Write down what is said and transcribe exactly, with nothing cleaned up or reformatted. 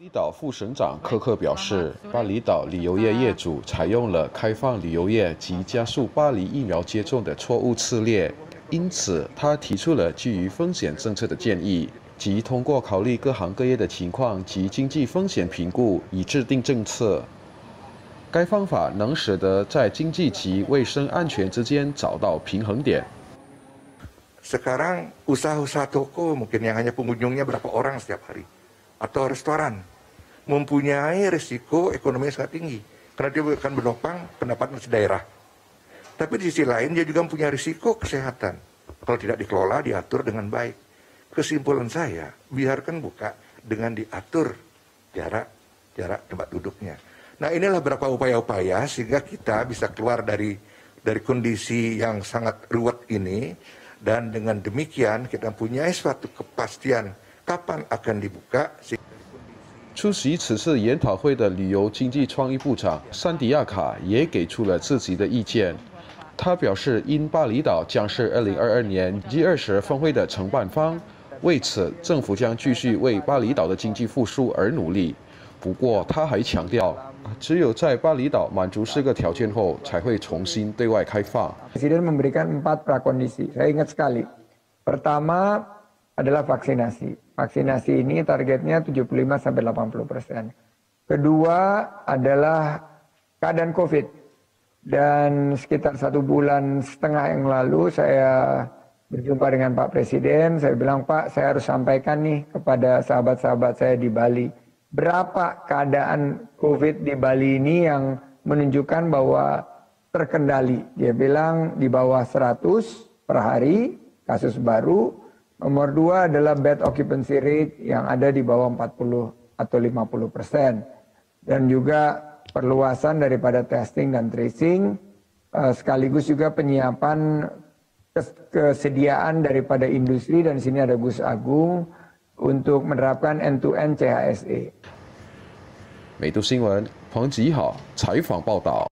巴厘岛副省长科克表示，巴厘岛旅游业业主采用了开放旅游业及加速巴黎疫苗接种的错误策略，因此他提出了基于风险政策的建议，即通过考虑各行各业的情况及经济风险评估，以制定政策。该方法能使得在经济及卫生安全之间找到平衡点。 Sekarang usaha-usaha toko mungkin yang hanya pengunjungnya berapa orang setiap hari, atau restoran mempunyai risiko ekonomi yang sangat tinggi karena dia akan menopang pendapatan daerah. Tapi di sisi lain dia juga mempunyai risiko kesehatan kalau tidak dikelola, diatur dengan baik. Kesimpulan saya, biarkan buka dengan diatur jarak jarak tempat duduknya. Nah, inilah beberapa upaya-upaya sehingga kita bisa keluar dari dari kondisi yang sangat ruwet ini, dan dengan demikian kita mempunyai suatu kepastian kapan akan dibuka. 出席此次研讨会的旅游经济创意部长桑迪亚卡也给出了自己的意见。他表示，因巴厘岛将是二零二二年 G 二十峰会的承办方，为此政府将继续为巴厘岛的经济复苏而努力。不过，他还强调，只有在巴厘岛满足四个条件后，才会重新对外开放。 Presiden memberikan empat prakondisi. Saya ingat sekali. Pertama adalah vaksinasi. Vaksinasi ini targetnya tujuh puluh lima sampai delapan puluh persen. Kedua adalah keadaan COVID. Dan sekitar satu bulan setengah yang lalu saya berjumpa dengan Pak Presiden. Saya bilang, Pak, saya harus sampaikan nih kepada sahabat-sahabat saya di Bali. Berapa keadaan COVID di Bali ini yang menunjukkan bahwa terkendali. Dia bilang di bawah seratus per hari kasus baru. Nomor dua adalah bed occupancy rate yang ada di bawah empat puluh atau lima puluh persen. Dan juga perluasan daripada testing dan tracing, sekaligus juga penyiapan kesediaan daripada industri, dan di sini ada Gus Agung untuk menerapkan end-to-end C H S E。 美都新闻彭吉好采访报道。